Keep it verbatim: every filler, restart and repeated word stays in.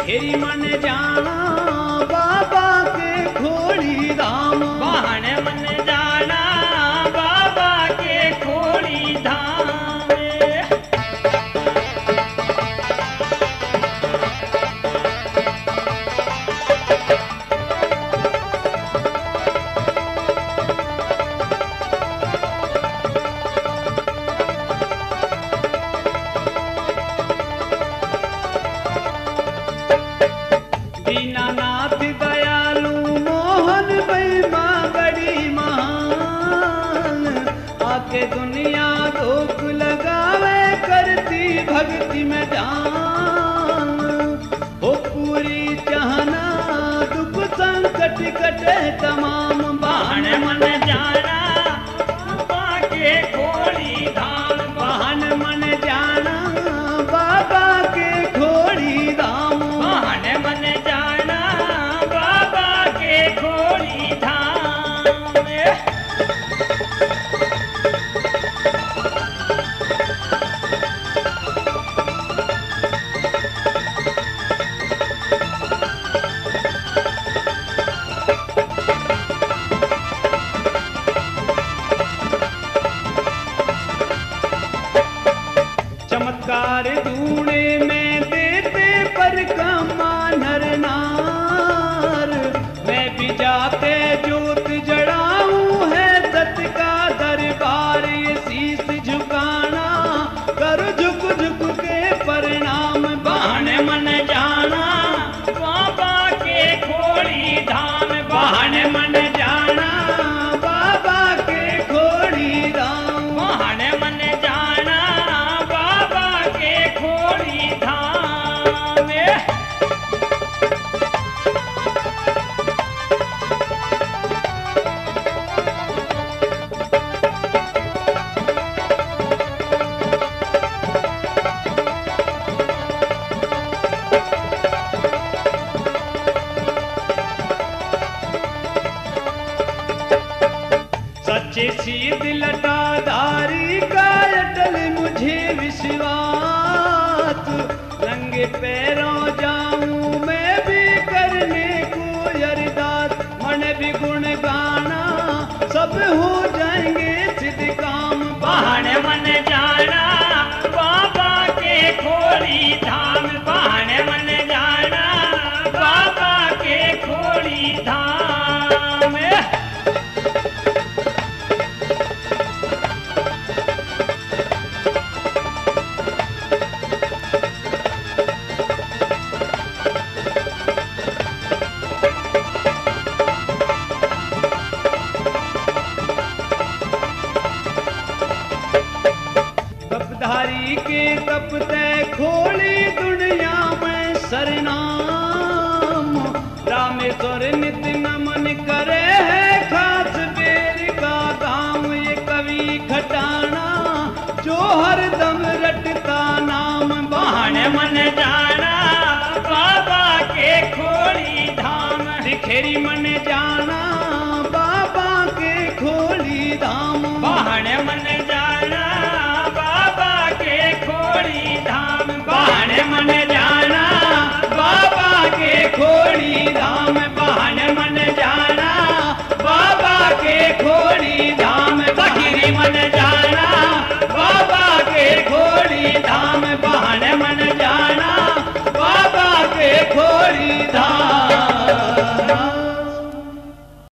फेरी मन जाना बाबा के खोड़ी धाम। बहन मन जाना बाबा के खोड़ी धाम। दीनानाथ दयालु मोहन महिमा बड़ी महान। आके दुनिया धोख लगावे करती भक्ति में जान। हो पूरी चाहना दुख संकट कटे तमाम। बहन मन जाना बाबा के खोड़ी धाम। बहन मन जाना बाबा के खोड़ी धाम। बहन मन जाना बाबा के खोड़ी धाम। चमत्कार ढूंढे में देते पर कमा नर नार। मैं भी जाके जोत जड़ाऊं है सत का दरबार। ये शीस झुकाना कर झुक झुक के प्रणाम। बहन मन जाना बाबा के खोड़ी धाम। बहन मन जाना बाबा के खोड़ी धाम। बहन मन जाना बाबा के खोड़ी धाम। सच्चे सीध लटाधारी का अटल मुझे विश्वास। नंगे पैरों जाऊं मैं भी करने को अरदास। मन भी गुण गाना सब हो जाएंगे सिद्ध काम। बहन मन जाना बाबा के खोड़ी धाम। बहन मन जाना बाबा के खोड़ी धाम। तपधारी के तपते खोली दुनिया में सरनाम। रामेश्वर नित्य